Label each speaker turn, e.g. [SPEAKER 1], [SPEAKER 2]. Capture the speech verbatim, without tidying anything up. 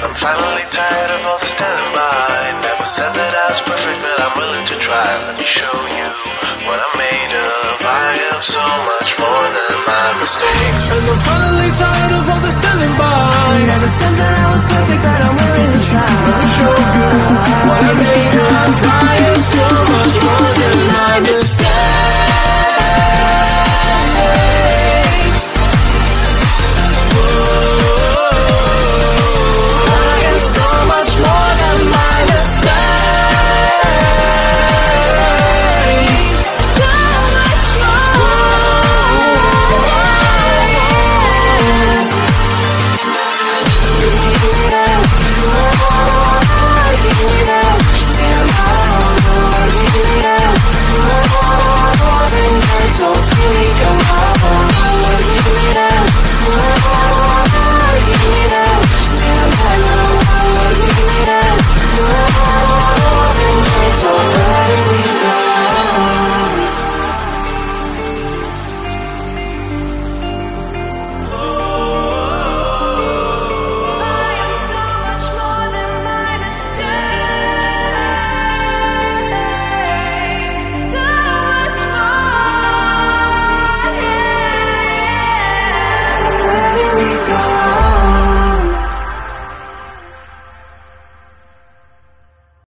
[SPEAKER 1] I'm finally tired of all the standing by. Never said that I was perfect, but I'm willing to try. Let me show you what I'm made of. I am so much more than my mistakes.
[SPEAKER 2] And I'm finally tired of all the standing by.
[SPEAKER 3] Never said that I was perfect, but I'm willing to try.
[SPEAKER 2] Let me show you what I'm made of.